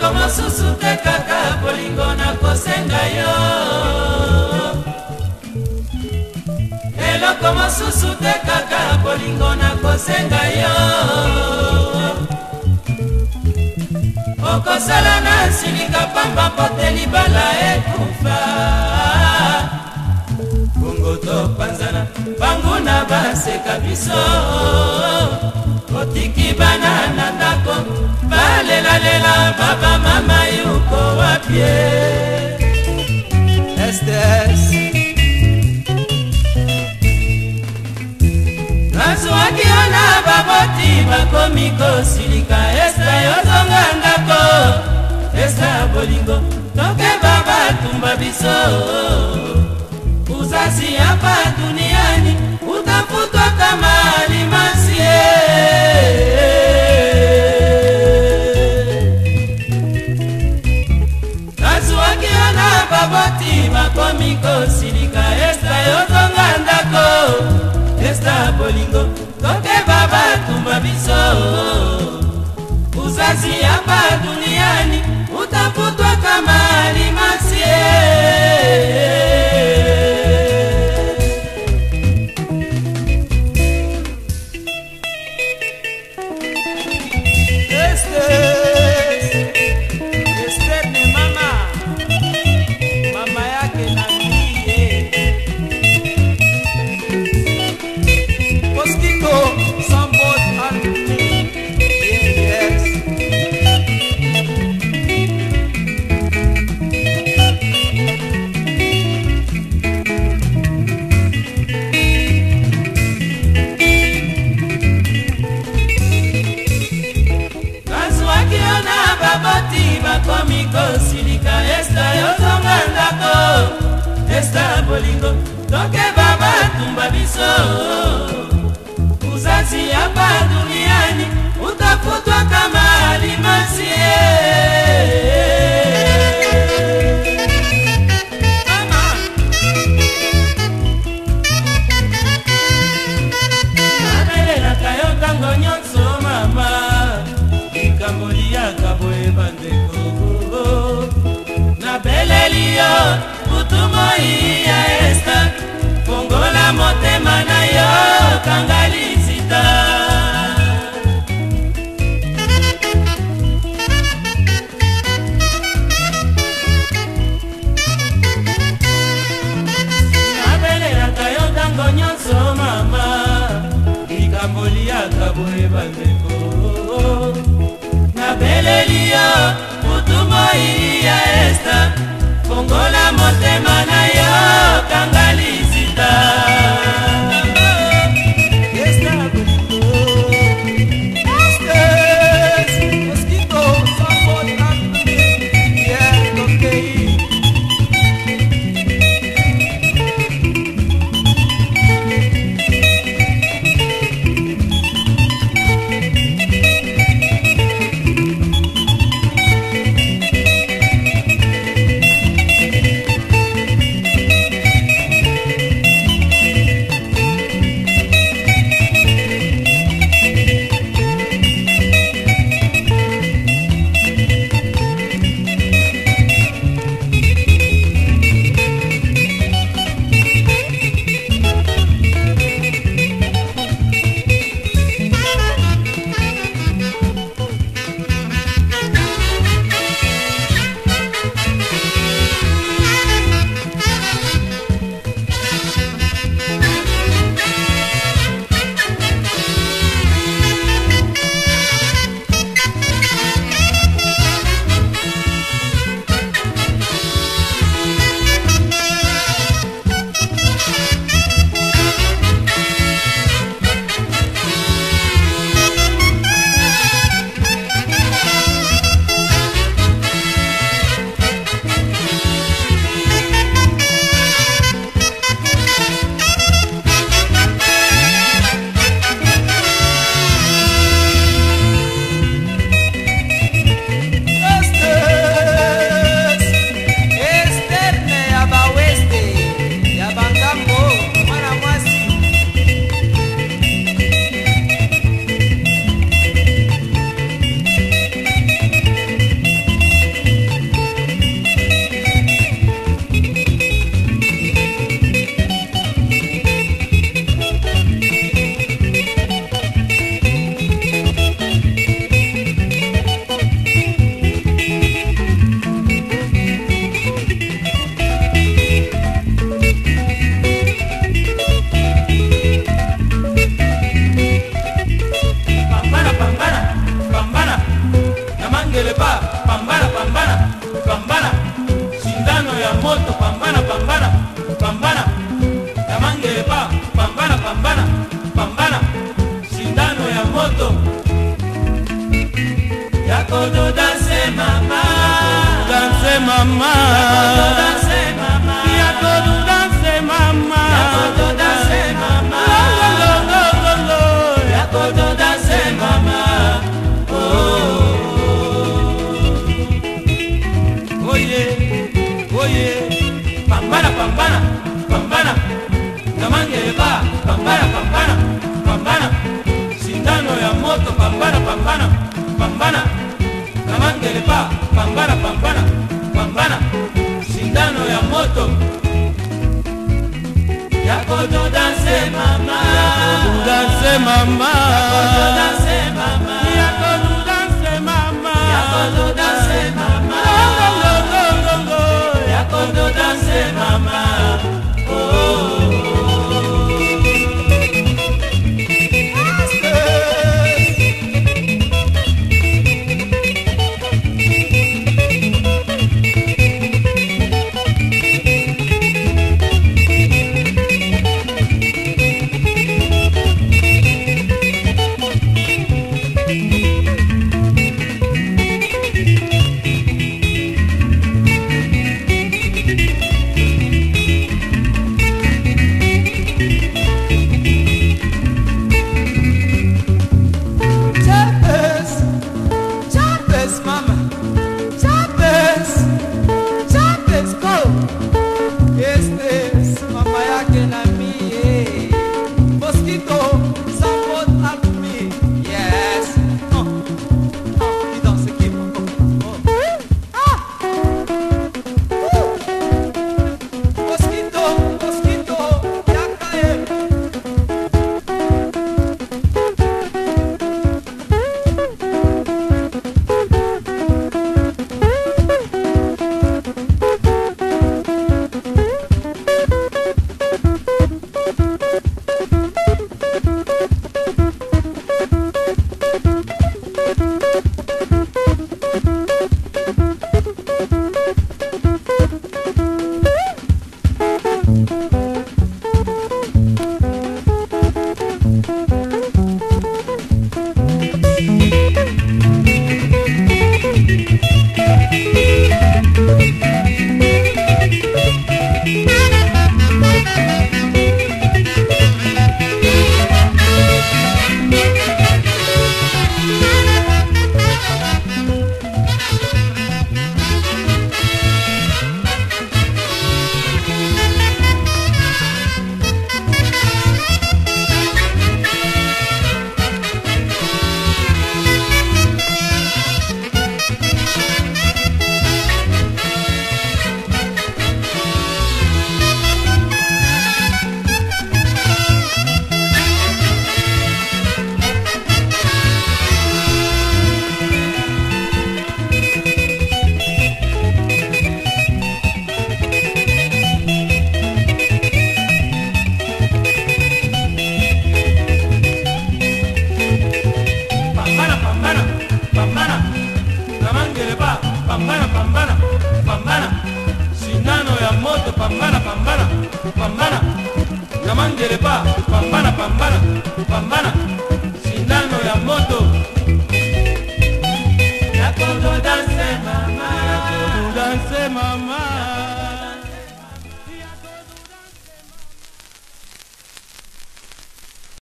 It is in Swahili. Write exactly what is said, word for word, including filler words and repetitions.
eloko mosusu te kaka bolingo na kosenga yo. Eloko mosusu te kaka bolingo na kosenga yo. Okosala na silika pamba pote libala ekufa. Bongo to panzana banguna baseka biso. Otiki bana na ndako balela lela baba mama yuko wapie. Estes Nazwaki ona baboti bakomi kosilika. Esta yozonga ndako esta bolingo toke baba tumba biso. Uzazi hapa duniani utafutwa kama alimasie. Nazwaki ona baboti bakomi kosilika. Esta yozonga ndako esta bolingo toke baba tumba biso. Uzazi hapa duniani utafutwa kama alimasie. Bakomi kosilika. Esta yozonga ndako esta bolingo toke baba tumba biso. Uzazi hapa duniani utafutwa kama alimasie. Nabelela kayo tango nyonso mama. Ikambolia kaboe bandeko. Nabelelio kutumoi ya esta. Fongola motema na yo kangalizita. Nabelela kayo tango nyonso mama. Ikambolia kaboe bandeko. Nabelelio kutumoi ya esta. Fongola motema na yo kangalizita. moto yakodo danse mama danse mama danse mama yakodo danse mama yakodo danse mama lo lo lo lo yakodo danse mama oh oye oye pambana pambana pambana Namangeba pambana pambana pambana sindano ya moto pambana pambana pambana Namangeba pambana pambana pambana sindano ya moto yakodo danse mama yakodo danse mama yakodo danse mama yakodo danse mama yakodo danse mama lo lo lo lo yakodo danse mama oh pambana pambana pambana sinano ya moto pambana pambana pambana namangele pa pambana pambana pambana